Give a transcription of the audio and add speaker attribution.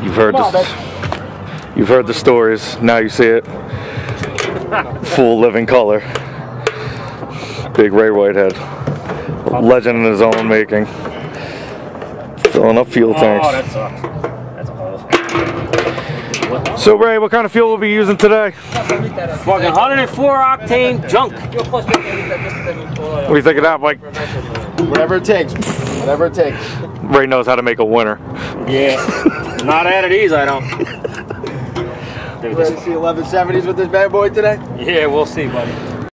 Speaker 1: You've heard the stories. Now you see it. Full living color. Big Ray Whitehead. A legend in his own making. Filling up fuel tanks.
Speaker 2: Oh, that sucks. That's a hole.
Speaker 1: So Ray, what kind of fuel will we be using today?
Speaker 2: Fucking 104 octane junk.
Speaker 1: What do you think of that, Mike?
Speaker 3: Whatever it takes. Whatever it takes.
Speaker 1: Ray knows how to make a winner.
Speaker 2: Yeah. Not out of these, I don't.
Speaker 3: Ready to see 1170s with this bad boy today?
Speaker 2: Yeah, we'll see, buddy.